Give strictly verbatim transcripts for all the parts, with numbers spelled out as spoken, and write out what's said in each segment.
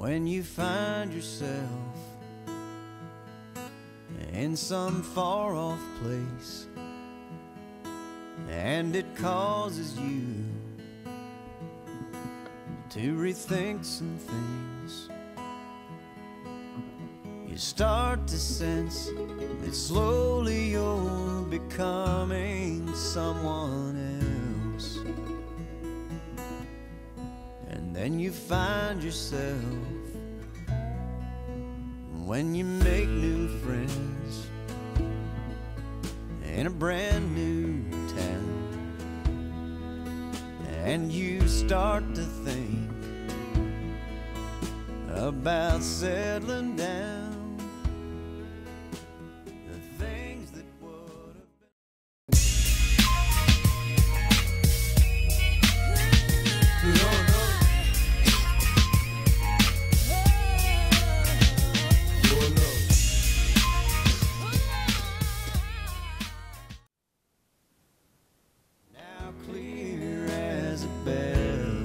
when you find yourself in some far-off place, and it causes you to rethink some things. You start to sense that slowly you're becoming someone else, and then you find yourself when you make new friends in a brand new town, and you start to think about settling down. The things that would have been. Now clear as a bell,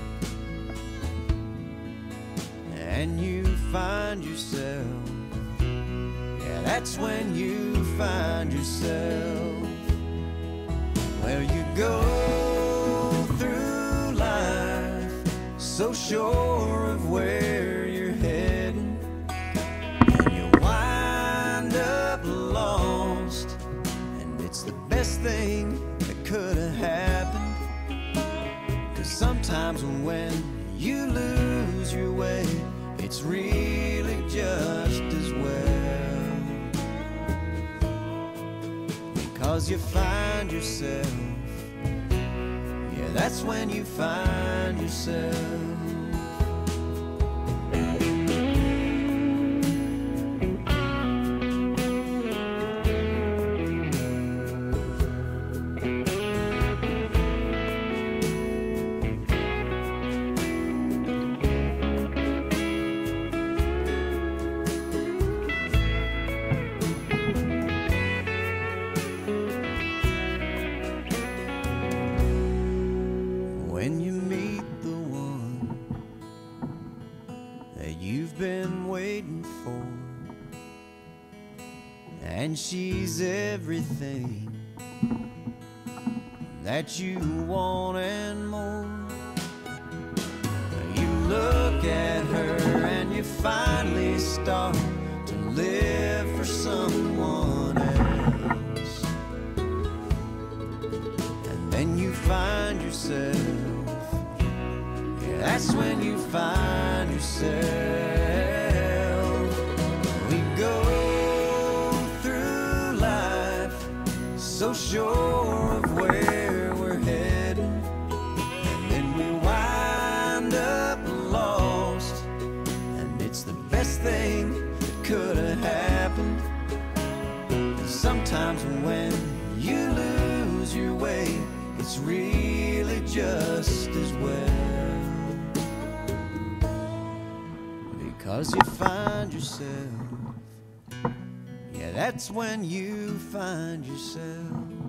and you find yourself, yeah, that's when you find yourself, where you go through life so sure of where you're heading, and you wind up lost, and it's the best thing that could have happened, 'cause sometimes when you lose your way, it's really just as well, because you find yourself, yeah, that's when you find yourself. When you meet the one that you've been waiting for, and she's everything that you want and more, you look at her and you finally start to live for someone else, and then you find yourself, that's when you find yourself. We go through life so sure of where we're heading, and then we wind up lost, and it's the best thing that could have happened. And sometimes when you lose your way, it's really just as well, because you find yourself, yeah, that's when you find yourself.